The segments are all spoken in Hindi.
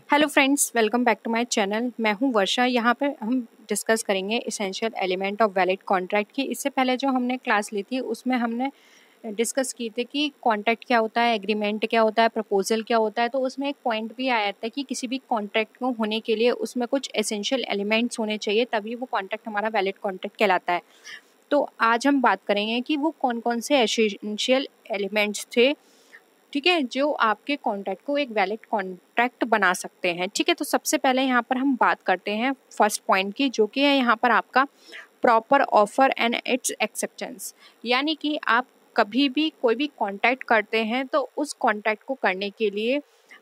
Hello friends, welcome back to my channel. मैं हूं वर्षा। यहाँ पे हम डिस्कस करेंगे essential element of valid contract की। इससे पहले जो हमने क्लास ली थी उसमें हमने डिस्कस की थी कि कॉन्ट्रैक्ट क्या होता है, एग्रीमेंट क्या होता है, प्रपोजल क्या होता है। तो उसमें एक पॉइंट भी आया था कि किसी भी कॉन्ट्रैक्ट को होने के लिए उसमें कुछ एसेंशियल एलिमेंट्स होने चाहिए, तभी वो कॉन्ट्रैक्ट हमारा वैलिड कॉन्ट्रैक्ट कहलाता है। तो आज हम बात करेंगे कि वो कौन कौन से एसेंशियल एलिमेंट्स थे, ठीक है, जो आपके कॉन्ट्रैक्ट को एक वैलिड कॉन्ट्रैक्ट बना सकते हैं। ठीक है, तो सबसे पहले यहाँ पर हम बात करते हैं फर्स्ट पॉइंट की, जो कि है यहाँ पर आपका proper offer and its acceptance. यानी कि आप कभी भी कोई भी कॉन्ट्रैक्ट करते हैं तो उस कॉन्ट्रैक्ट को करने के लिए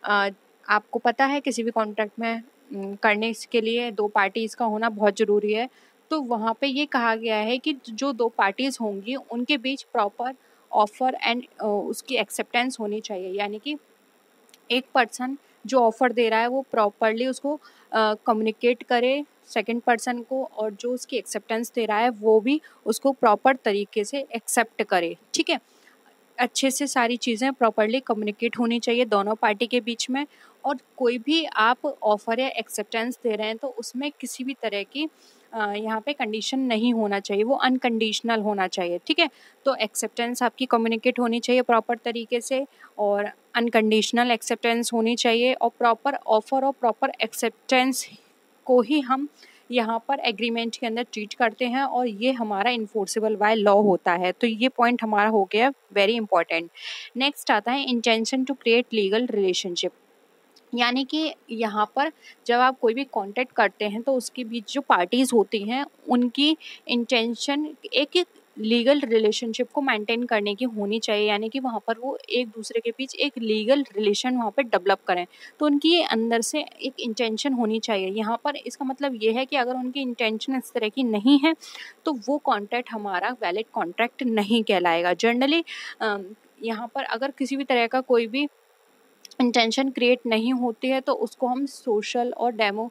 आपको पता है किसी भी कॉन्ट्रैक्ट में करने के लिए दो पार्टीज़ का होना बहुत ज़रूरी है। तो वहाँ पे ये कहा गया है कि जो दो पार्टीज़ होंगी उनके बीच प्रॉपर ऑफर एंड उसकी एक्सेप्टेंस होनी चाहिए। यानी कि एक पर्सन जो ऑफर दे रहा है वो प्रॉपरली उसको कम्युनिकेट करे सेकंड पर्सन को, और जो उसकी एक्सेप्टेंस दे रहा है वो भी उसको प्रॉपर तरीके से एक्सेप्ट करे। ठीक है, अच्छे से सारी चीज़ें प्रॉपरली कम्युनिकेट होनी चाहिए दोनों पार्टी के बीच में। और कोई भी आप ऑफ़र या एक्सेप्टेंस दे रहे हैं तो उसमें किसी भी तरह की यहाँ पे कंडीशन नहीं होना चाहिए, वो अनकंडीशनल होना चाहिए। ठीक है, तो एक्सेप्टेंस आपकी कम्युनिकेट होनी चाहिए प्रॉपर तरीके से, और अनकंडीशनल एक्सेप्टेंस होनी चाहिए, और प्रॉपर ऑफ़र और प्रॉपर एक्सेप्टेंस को ही हम यहाँ पर एग्रीमेंट के अंदर ट्रीट करते हैं, और ये हमारा इन्फोर्सेबल बाय लॉ होता है। तो ये पॉइंट हमारा हो गया वेरी इंपॉर्टेंट। नेक्स्ट आता है intention to create legal relationship. यानी कि यहाँ पर जब आप कोई भी कॉन्ट्रैक्ट करते हैं तो उसके बीच जो पार्टीज़ होती हैं उनकी इंटेंशन एक लीगल रिलेशनशिप को मेंटेन करने की होनी चाहिए। यानी कि वहाँ पर वो एक दूसरे के बीच एक लीगल रिलेशन वहाँ पर डेवलप करें, तो उनकी ये अंदर से एक इंटेंशन होनी चाहिए। यहाँ पर इसका मतलब ये है कि अगर उनकी इंटेंशन इस तरह की नहीं है तो वो कॉन्ट्रैक्ट हमारा वैलिड कॉन्ट्रैक्ट नहीं कहलाएगा। जनरली यहाँ पर अगर किसी भी तरह का कोई भी इंटेंशन क्रिएट नहीं होती है तो उसको हम सोशल और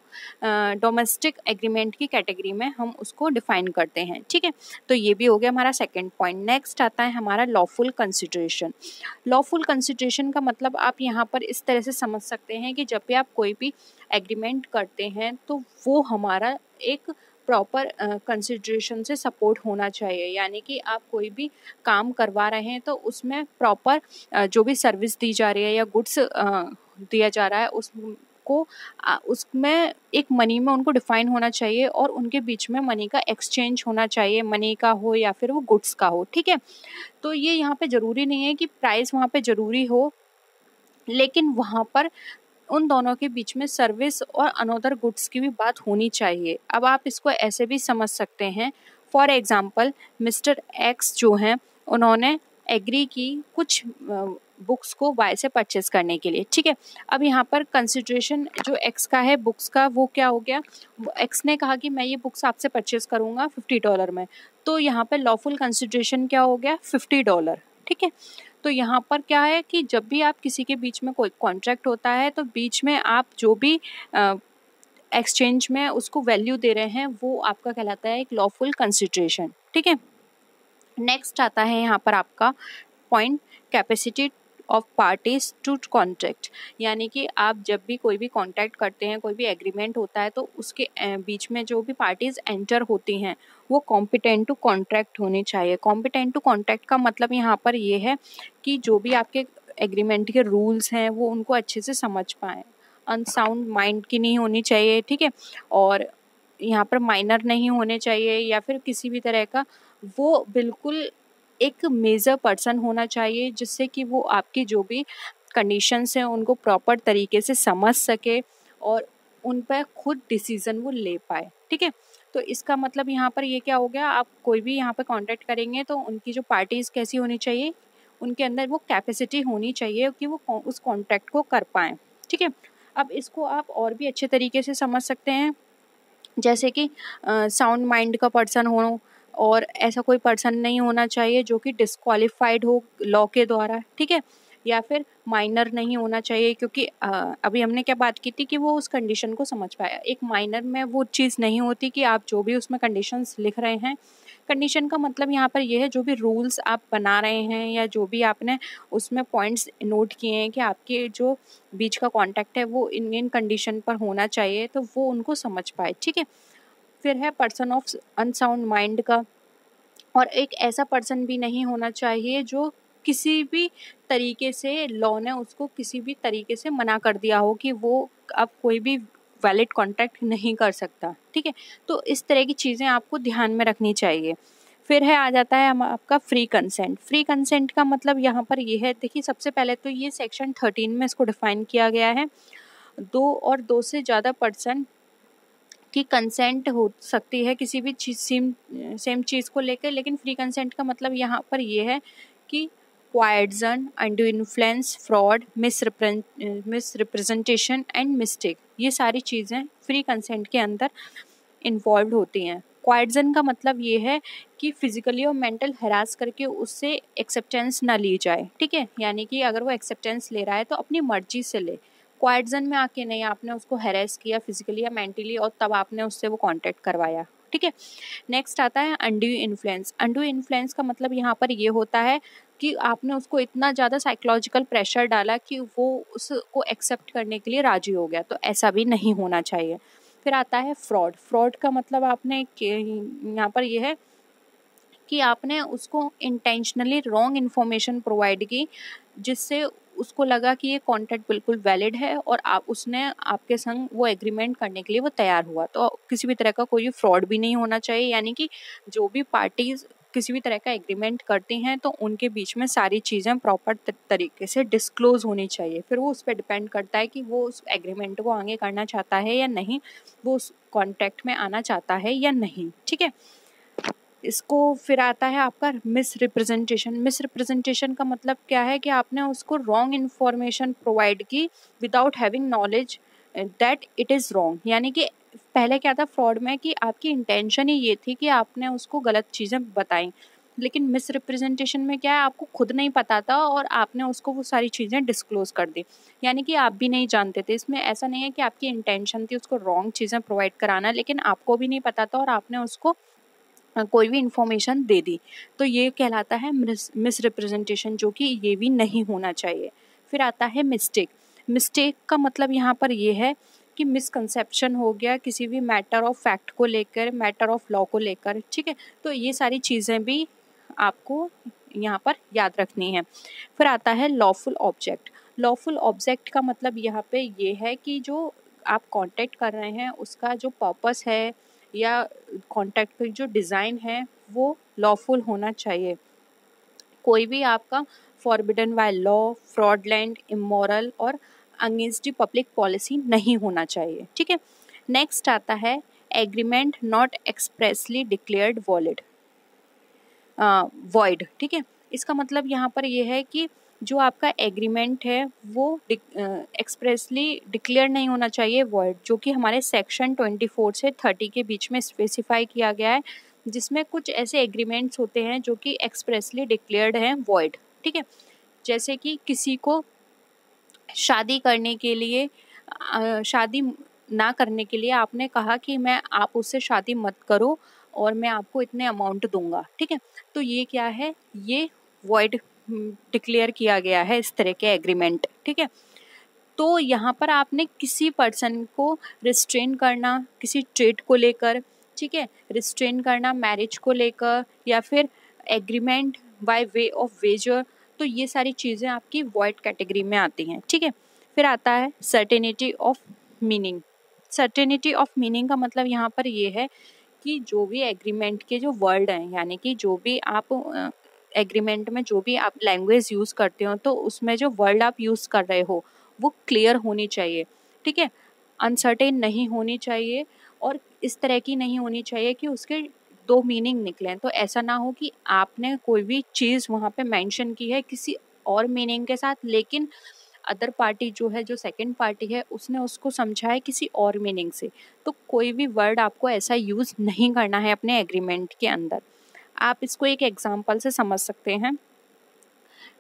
डोमेस्टिक एग्रीमेंट की कैटेगरी में हम उसको डिफाइन करते हैं। ठीक है, तो ये भी हो गया हमारा सेकंड पॉइंट। नेक्स्ट आता है हमारा लॉफुल कंसिडरेशन। लॉफुल कंसिडरेशन का मतलब आप यहाँ पर इस तरह से समझ सकते हैं कि जब भी आप कोई भी एग्रीमेंट करते हैं तो वो हमारा एक प्रॉपर कंसिडरेशन से सपोर्ट होना चाहिए। यानी कि आप कोई भी काम करवा रहे हैं तो उसमें प्रॉपर जो भी सर्विस दी जा रही है या गुड्स दिया जा रहा है उसको उसमें एक मनी में उनको डिफाइन होना चाहिए, और उनके बीच में मनी का एक्सचेंज होना चाहिए, मनी का हो या फिर वो गुड्स का हो। ठीक है, तो ये यहाँ पे ज़रूरी नहीं है कि प्राइस वहाँ पे ज़रूरी हो, लेकिन वहाँ पर उन दोनों के बीच में सर्विस और अनदर गुड्स की भी बात होनी चाहिए। अब आप इसको ऐसे भी समझ सकते हैं, फॉर एग्जांपल मिस्टर एक्स जो हैं उन्होंने एग्री की कुछ बुक्स को वाई से परचेज करने के लिए। ठीक है, अब यहाँ पर कंसिडरेशन जो एक्स का है बुक्स का, वो क्या हो गया, एक्स ने कहा कि मैं ये बुक्स आपसे परचेज करूँगा $50 में। तो यहाँ पर लॉफुल कंसिडरेशन क्या हो गया, $50। ठीक है, तो यहाँ पर क्या है कि जब भी आप किसी के बीच में कोई कॉन्ट्रैक्ट होता है तो बीच में आप जो भी एक्सचेंज में उसको वैल्यू दे रहे हैं वो आपका कहलाता है एक लॉफुल कंसिडरेशन। ठीक है, नेक्स्ट आता है यहाँ पर आपका point capacity of parties to contract. यानी कि आप जब भी कोई भी कॉन्ट्रैक्ट करते हैं, कोई भी एग्रीमेंट होता है तो उसके बीच में जो भी पार्टीज एंटर होती हैं वो कॉम्पिटेंट टू कॉन्ट्रैक्ट होनी चाहिए। कॉम्पिटेंट टू कॉन्ट्रैक्ट का मतलब यहाँ पर ये है कि जो भी आपके एग्रीमेंट के रूल्स हैं वो उनको अच्छे से समझ पाएँ, अनसाउंड माइंड की नहीं होनी चाहिए। ठीक है, और यहाँ पर माइनर नहीं होने चाहिए या फिर किसी भी तरह का, वो बिल्कुल एक मेजर पर्सन होना चाहिए जिससे कि वो आपकी जो भी कंडीशंस हैं उनको प्रॉपर तरीके से समझ सके और उन पर खुद डिसीजन वो ले पाए। ठीक है, तो इसका मतलब यहाँ पर ये क्या हो गया, आप कोई भी यहाँ पर कॉन्टैक्ट करेंगे तो उनकी जो पार्टीज़ कैसी होनी चाहिए, उनके अंदर वो कैपेसिटी होनी चाहिए कि वो उस कॉन्ट्रैक्ट को कर पाएँ। ठीक है, अब इसको आप और भी अच्छे तरीके से समझ सकते हैं, जैसे कि साउंड माइंड का पर्सन हो, और ऐसा कोई पर्सन नहीं होना चाहिए जो कि डिस्क्वालिफाइड हो लॉ के द्वारा। ठीक है, या फिर माइनर नहीं होना चाहिए, क्योंकि अभी हमने क्या बात की थी कि वो उस कंडीशन को समझ पाया। एक माइनर में वो चीज़ नहीं होती कि आप जो भी उसमें कंडीशंस लिख रहे हैं, कंडीशन का मतलब यहाँ पर ये है जो भी रूल्स आप बना रहे हैं या जो भी आपने उसमें पॉइंट्स नोट किए हैं कि आपके जो बीच का कॉन्टैक्ट है वो इन कंडीशन पर होना चाहिए, तो वो उनको समझ पाए। ठीक है, फिर है पर्सन ऑफ अनसाउंड माइंड का, और एक ऐसा पर्सन भी नहीं होना चाहिए जो किसी भी तरीके से लॉ ने उसको किसी भी तरीके से मना कर दिया हो कि वो अब कोई भी वैलिड कॉन्ट्रैक्ट नहीं कर सकता। ठीक है, तो इस तरह की चीज़ें आपको ध्यान में रखनी चाहिए। फिर है आ जाता है आपका फ्री कंसेंट। फ्री कंसेंट का मतलब यहाँ पर ये है, देखिए सबसे पहले तो ये सेक्शन 13 में इसको डिफाइन किया गया है। 2 और 2 से ज़्यादा पर्सन की कंसेंट हो सकती है किसी भी चीज़ सेम चीज़ को लेकर, लेकिन फ्री कंसेंट का मतलब यहाँ पर ये है कि coercion, undue influence, fraud, misrepresentation and mistake, ये सारी चीज़ें फ्री कंसेंट के अंदर इन्वॉल्व होती हैं। क्वाइट्जन का मतलब ये है कि फिजिकली और मेंटल हरास करके उससे एक्सेप्टेंस ना ली जाए। ठीक है, यानी कि अगर वो एक्सेप्टेंस ले रहा है तो अपनी मर्जी से ले, क्वाइट्जन में आके नहीं आपने उसको हैरेस किया फिजिकली या मेंटली और तब आपने उससे वो कांटेक्ट करवाया। ठीक है, नेक्स्ट आता है अनड्यू इन्फ्लुएंस। अनड्यू इन्फ्लुएंस का मतलब यहाँ पर ये होता है कि आपने उसको इतना ज़्यादा साइकोलॉजिकल प्रेशर डाला कि वो उसको एक्सेप्ट करने के लिए राजी हो गया, तो ऐसा भी नहीं होना चाहिए। फिर आता है फ्रॉड। फ्रॉड का मतलब आपने यहाँ पर यह है कि आपने उसको इंटेंशनली रॉन्ग इन्फॉर्मेशन प्रोवाइड की जिससे उसको लगा कि ये कॉन्ट्रैक्ट बिल्कुल वैलिड है और उसने आपके संग वो एग्रीमेंट करने के लिए वो तैयार हुआ। तो किसी भी तरह का कोई फ्रॉड भी नहीं होना चाहिए, यानी कि जो भी पार्टीज किसी भी तरह का एग्रीमेंट करती हैं तो उनके बीच में सारी चीज़ें प्रॉपर तरीके से डिस्क्लोज होनी चाहिए। फिर वो उस पर डिपेंड करता है कि वो उस एग्रीमेंट को आगे करना चाहता है या नहीं, वो उस कॉन्ट्रैक्ट में आना चाहता है या नहीं। ठीक है, इसको फिर आता है आपका मिस रिप्रेजेंटेशन। मिस रिप्रेजेंटेशन का मतलब क्या है कि आपने उसको रॉन्ग इन्फॉर्मेशन प्रोवाइड की without having knowledge that it is wrong. यानी कि पहले क्या था फ्रॉड में कि आपकी इंटेंशन ही ये थी कि आपने उसको गलत चीज़ें बताई, लेकिन मिस रिप्रेजेंटेशन में क्या है आपको खुद नहीं पता था और आपने उसको वो सारी चीज़ें डिस्क्लोज कर दी, यानी कि आप भी नहीं जानते थे। इसमें ऐसा नहीं है कि आपकी इंटेंशन थी उसको रॉन्ग चीज़ें प्रोवाइड कराना, लेकिन आपको भी नहीं पता था और आपने उसको कोई भी इंफॉर्मेशन दे दी, तो ये कहलाता है मिस रिप्रेजेंटेशन, जो कि ये भी नहीं होना चाहिए। फिर आता है मिस्टेक। मिस्टेक का मतलब यहाँ पर ये है कि मिसकंसेप्शन हो गया किसी भी मैटर ऑफ फैक्ट को लेकर, मैटर ऑफ लॉ को लेकर। ठीक है, तो ये सारी चीज़ें भी आपको यहाँ पर याद रखनी है। फिर आता है लॉफुल ऑब्जेक्ट। लॉफुल ऑब्जेक्ट का मतलब यहाँ पे ये है कि जो आप कॉन्टेक्ट कर रहे हैं उसका जो पर्पस है या कॉन्ट्रैक्ट पे जो डिज़ाइन है वो लॉफुल होना चाहिए। कोई भी आपका forbidden by law, fraudulent, immoral और अगेंस्ट द पब्लिक पॉलिसी नहीं होना चाहिए। ठीक है, नेक्स्ट आता है agreement not expressly declared void. ठीक है, इसका मतलब यहाँ पर यह है कि जो आपका एग्रीमेंट है वो एक्सप्रेसली डिक्लेयर नहीं होना चाहिए वॉइड, जो कि हमारे सेक्शन 24 से 30 के बीच में स्पेसिफाई किया गया है, जिसमें कुछ ऐसे एग्रीमेंट्स होते हैं जो कि एक्सप्रेसली डिक्लेयर्ड हैं वॉइड। ठीक है, जैसे कि किसी को शादी करने के लिए शादी ना करने के लिए आपने कहा कि आप उससे शादी मत करो और मैं आपको इतने अमाउंट दूंगा। ठीक है, तो ये क्या है, ये वॉइड डिक्लेयर किया गया है इस तरह के एग्रीमेंट। ठीक है, तो यहाँ पर आपने किसी पर्सन को रिस्ट्रेन करना किसी ट्रेड को लेकर, ठीक है, रिस्ट्रेन करना मैरिज को लेकर या फिर agreement by way of wager, तो ये सारी चीज़ें आपकी वॉइड कैटेगरी में आती हैं। ठीक है, फिर आता है certainty of meaning. Certainty of meaning का मतलब यहाँ पर ये है कि जो भी एग्रीमेंट के जो वर्ड हैं, यानी कि जो भी आप एग्रीमेंट में जो भी आप लैंग्वेज यूज़ करते हो तो उसमें जो वर्ड आप यूज़ कर रहे हो वो क्लियर होनी चाहिए। ठीक है, अनसर्टेन नहीं होनी चाहिए और इस तरह की नहीं होनी चाहिए कि उसके दो मीनिंग निकलें। तो ऐसा ना हो कि आपने कोई भी चीज़ वहाँ पे मेंशन की है किसी और मीनिंग के साथ, लेकिन अदर पार्टी जो है, जो सेकंड पार्टी है, उसने उसको समझा है किसी और मीनिंग से। तो कोई भी वर्ड आपको ऐसा यूज़ नहीं करना है अपने एग्रीमेंट के अंदर। आप इसको एक एग्जांपल से समझ सकते हैं।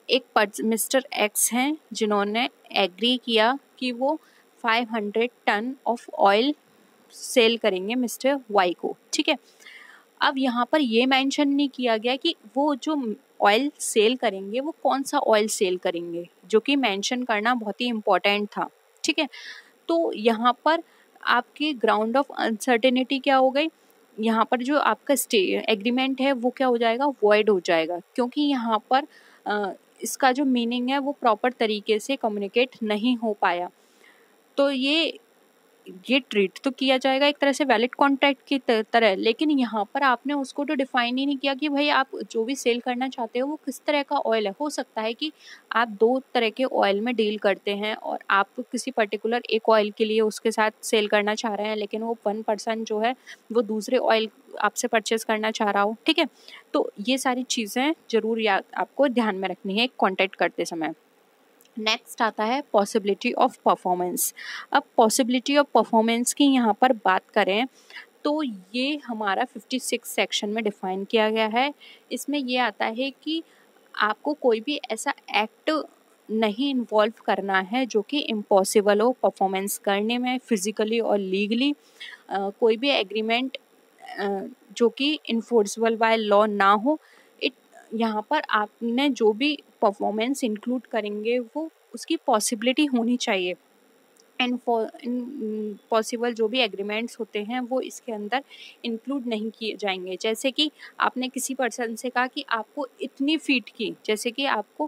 एक मिस्टर एक्स हैं जिन्होंने एग्री किया कि वो 500 टन ऑफ ऑयल सेल करेंगे मिस्टर वाई को, ठीक है। अब यहाँ पर ये मेंशन नहीं किया गया कि वो जो ऑयल सेल करेंगे वो कौन सा ऑयल सेल करेंगे, जो कि मेंशन करना बहुत ही इम्पोर्टेंट था, ठीक है। तो यहाँ पर आपकी ग्राउंड ऑफ अनसर्टेनिटी क्या हो गई, यहाँ पर जो आपका एग्रीमेंट है वो क्या हो जाएगा, वॉइड हो जाएगा, क्योंकि यहाँ पर इसका जो मीनिंग है वो प्रॉपर तरीके से कम्युनिकेट नहीं हो पाया। तो ये ट्रीट तो किया जाएगा एक तरह से वैलिड कॉन्ट्रैक्ट की तरह, लेकिन यहाँ पर आपने उसको तो डिफाइन ही नहीं किया कि भाई आप जो भी सेल करना चाहते हो वो किस तरह का ऑयल है। हो सकता है कि आप 2 तरह के ऑयल में डील करते हैं और आप किसी पर्टिकुलर एक ऑयल के लिए उसके साथ सेल करना चाह रहे हैं, लेकिन वो 1 पर्सन जो है वो दूसरे ऑयल आपसे परचेज करना चाह रहा हो, ठीक है। तो ये सारी चीज़ें ज़रूर याद आपको ध्यान में रखनी है कॉन्ट्रैक्ट करते समय। नेक्स्ट आता है पॉसिबिलिटी ऑफ परफॉर्मेंस। अब पॉसिबिलिटी ऑफ परफॉर्मेंस की यहाँ पर बात करें तो ये हमारा 56 सेक्शन में डिफाइन किया गया है। इसमें ये आता है कि आपको कोई भी ऐसा एक्ट नहीं इन्वॉल्व करना है जो कि इम्पॉसिबल हो परफॉर्मेंस करने में फिजिकली और लीगली। कोई भी एग्रीमेंट जो कि इन्फोर्सेबल बाय लॉ ना हो। यहाँ पर आपने जो भी परफॉर्मेंस इंक्लूड करेंगे वो उसकी पॉसिबिलिटी होनी चाहिए। एंड पॉसिबल जो भी एग्रीमेंट्स होते हैं वो इसके अंदर इंक्लूड नहीं किए जाएंगे। जैसे कि आपने किसी पर्सन से कहा कि आपको इतनी फीट की, जैसे कि आपको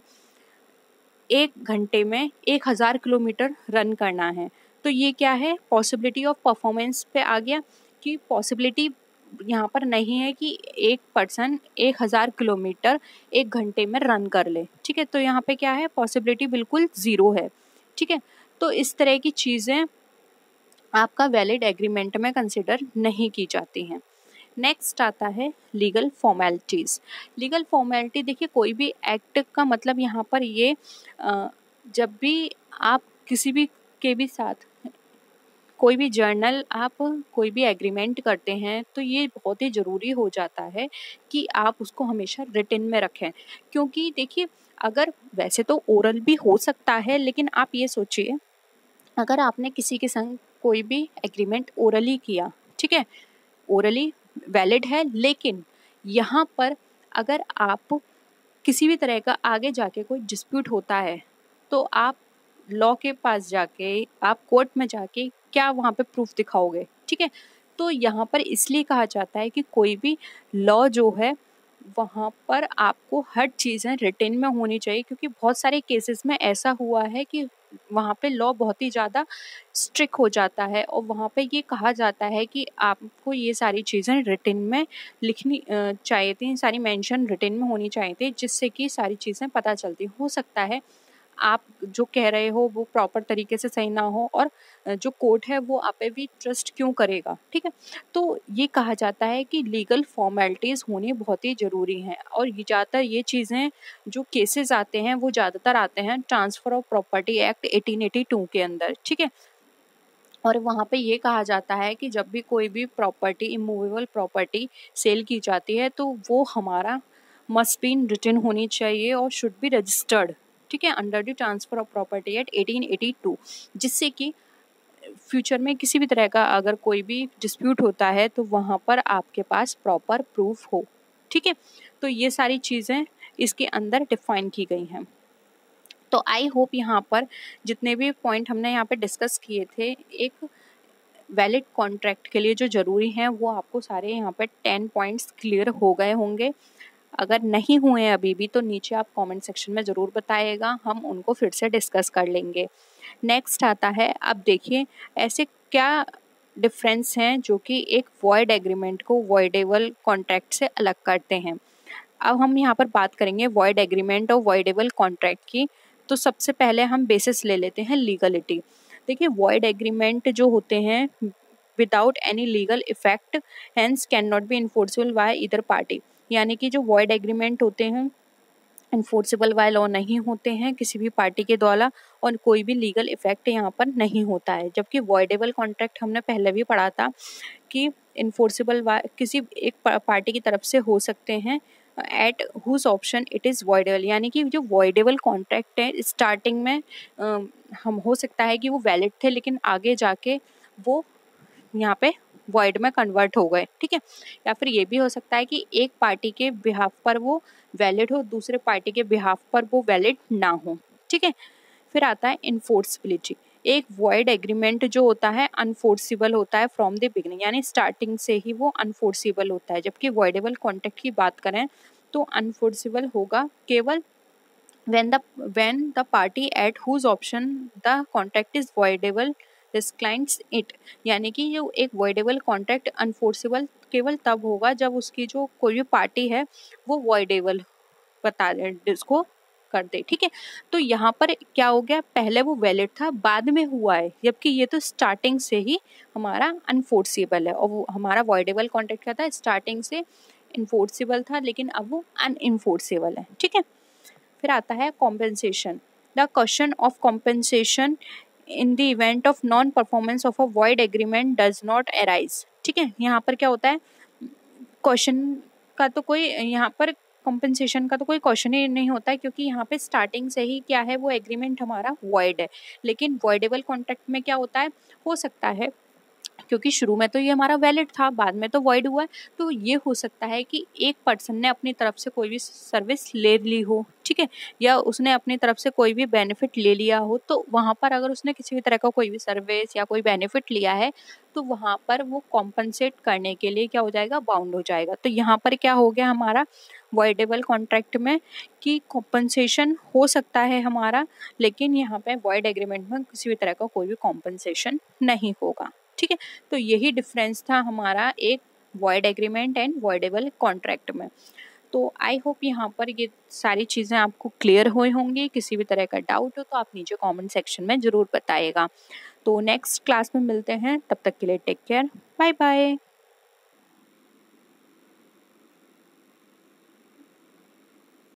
1 घंटे में 1000 किलोमीटर रन करना है, तो ये क्या है, पॉसिबिलिटी ऑफ परफॉर्मेंस पे आ गया कि पॉसिबिलिटी यहाँ पर नहीं है कि एक पर्सन 1000 किलोमीटर 1 घंटे में रन कर ले, ठीक है। तो यहाँ पे क्या है, पॉसिबिलिटी बिल्कुल ज़ीरो है, ठीक है। तो इस तरह की चीज़ें आपका वैलिड एग्रीमेंट में कंसिडर नहीं की जाती हैं। नेक्स्ट आता है लीगल फॉर्मेलिटीज़। लीगल फॉर्मेलिटी देखिए, कोई भी एक्ट का मतलब यहाँ पर ये जब भी आप किसी भी के भी साथ कोई भी जर्नल आप कोई भी एग्रीमेंट करते हैं तो ये बहुत ही ज़रूरी हो जाता है कि आप उसको हमेशा रिटन में रखें। क्योंकि देखिए, अगर वैसे तो ओरल भी हो सकता है, लेकिन आप ये सोचिए अगर आपने किसी के संग कोई भी एग्रीमेंट ओरली किया, ठीक है, ओरली वैलिड है, लेकिन यहाँ पर अगर आप किसी भी तरह का आगे जाके कोई डिस्प्यूट होता है तो आप लॉ के पास जाके, आप कोर्ट में जाके क्या वहाँ पे प्रूफ दिखाओगे, ठीक है। तो यहाँ पर इसलिए कहा जाता है कि कोई भी लॉ जो है वहाँ पर आपको हर चीज़ें रिटन में होनी चाहिए, क्योंकि बहुत सारे केसेस में ऐसा हुआ है कि वहाँ पे लॉ बहुत ही ज़्यादा स्ट्रिक्ट हो जाता है और वहाँ पे ये कहा जाता है कि आपको ये सारी चीज़ें रिटन में लिखनी चाहिए थी, सारी मेंशन रिटन में होनी चाहिए थी, जिससे कि सारी चीज़ें पता चलती। हो सकता है आप जो कह रहे हो वो प्रॉपर तरीके से सही ना हो और जो कोर्ट है वो आप पे भी ट्रस्ट क्यों करेगा, ठीक है। तो ये कहा जाता है कि लीगल फॉर्मेलिटीज़ होनी बहुत ही ज़रूरी हैं और ये ज़्यादातर ये चीज़ें जो केसेस आते हैं वो ज़्यादातर आते हैं ट्रांसफ़र ऑफ प्रॉपर्टी एक्ट 1882 के अंदर, ठीक है। और वहाँ पे ये कहा जाता है कि जब भी कोई भी प्रॉपर्टी, इमूवेबल प्रॉपर्टी सेल की जाती है तो वो हमारा मस्ट बी इन रिटन होनी चाहिए और शुड बी रजिस्टर्ड, ठीक है, under the transfer of property act 1882, जिससे कि फ्यूचर में किसी भी तरह का अगर कोई भी डिस्प्यूट होता है तो वहाँ पर आपके पास प्रॉपर प्रूफ हो, ठीक है। तो ये सारी चीज़ें इसके अंदर डिफाइन की गई हैं। तो आई होप यहाँ पर जितने भी पॉइंट हमने यहाँ पे डिस्कस किए थे एक वैलिड कॉन्ट्रैक्ट के लिए जो ज़रूरी हैं वो आपको सारे यहाँ पे 10 पॉइंट्स क्लियर हो गए होंगे। अगर नहीं हुए हैं अभी भी तो नीचे आप कमेंट सेक्शन में ज़रूर बताइएगा, हम उनको फिर से डिस्कस कर लेंगे। नेक्स्ट आता है, अब देखिए ऐसे क्या डिफरेंस हैं जो कि एक वॉइड एग्रीमेंट को वॉइडेबल कॉन्ट्रैक्ट से अलग करते हैं। अब हम यहाँ पर बात करेंगे वॉइड एग्रीमेंट और वॉइडेबल कॉन्ट्रैक्ट की। तो सबसे पहले हम बेसिस ले लेते हैं लीगलिटी। देखिए, वॉइड एग्रीमेंट जो होते हैं without any legal effect hence can not be enforceable by either party, यानी कि जो वॉइड एग्रीमेंट होते हैं इन्फोर्सेबल बाय लॉ नहीं होते हैं किसी भी पार्टी के द्वारा और कोई भी लीगल इफेक्ट यहाँ पर नहीं होता है। जबकि वॉइडेबल कॉन्ट्रैक्ट हमने पहले भी पढ़ा था कि इन्फोर्सेबल किसी एक पार्टी की तरफ से हो सकते हैं at whose option it is voidable, यानी कि जो वॉइडेबल कॉन्ट्रैक्ट है स्टार्टिंग में हम हो सकता है कि वो वैलिड थे लेकिन आगे जाके वो यहाँ पे वॉइड में कन्वर्ट हो गए, ठीक है। या फिर ये भी हो सकता है कि एक पार्टी के बिहाफ पर वो वैलिड हो, दूसरे पार्टी के बिहाफ पर वो वैलिड ना हो, ठीक है। फिर आता है इन्फोर्सिबिलिटी। एक वॉइड एग्रीमेंट जो होता है अनफोर्सिबल होता है फ्रॉम द बिगिनिंग, यानी स्टार्टिंग से ही वो अनफोर्सिबल होता है, जबकि वॉइडेबल कॉन्ट्रैक्ट की बात करें तो अनफोर्सिबल होगा केवल when the party at whose option the contract is voidable declines it, यानी कि जो एक voidable contract अनफोर्सिबल केवल तब होगा जब उसकी जो कोई भी पार्टी है वो voidable बता दे इसको कर दे, ठीक है। तो यहाँ पर क्या हो गया, पहले वो वैलिड था बाद में हुआ है, जबकि ये तो स्टार्टिंग से ही हमारा अनफोर्सिबल है। और वो हमारा वॉइडेबल कॉन्ट्रैक्ट क्या था, स्टार्टिंग से इन्फोर्सिबल था लेकिन अब वो अनइन्फोर्सिबल है, ठीक है। फिर आता है compensation. The question of compensation in the event of non performance of a void agreement does not arise, ठीक है। यहाँ पर क्या होता है, क्वेश्चन का तो कोई यहाँ पर कॉम्पेंसेशन का तो कोई क्वेश्चन ही नहीं होता है, क्योंकि यहाँ पे स्टार्टिंग से ही क्या है, वो एग्रीमेंट हमारा वॉइड है। लेकिन वॉइडेबल कॉन्ट्रैक्ट में क्या होता है, हो सकता है क्योंकि शुरू में तो ये हमारा वैलिड था बाद में तो वॉइड हुआ है, तो ये हो सकता है कि एक पर्सन ने अपनी तरफ से कोई भी सर्विस ले ली हो, ठीक है, या उसने अपनी तरफ से कोई भी बेनिफिट ले लिया हो, तो वहाँ पर अगर उसने किसी भी तरह का कोई भी सर्विस या कोई बेनिफिट लिया है तो वहाँ पर वो कॉम्पनसेट करने के लिए क्या हो जाएगा, बाउंड हो जाएगा। तो यहाँ पर क्या हो गया हमारा वॉइडेबल कॉन्ट्रैक्ट में कि कॉम्पनसेशन हो सकता है हमारा, लेकिन यहाँ पे वॉइड एग्रीमेंट में किसी भी तरह का कोई भी कॉम्पनसेशन नहीं होगा, ठीक है। तो यही डिफरेंस था हमारा एक void agreement and voidable contract में। तो आई होप यहाँ पर ये सारी चीज़ें आपको क्लियर हुई होंगी। किसी भी तरह का डाउट हो तो आप नीचे कमेंट सेक्शन में ज़रूर बताइएगा। तो नेक्स्ट क्लास में मिलते हैं, तब तक के लिए टेक केयर, बाय बाय।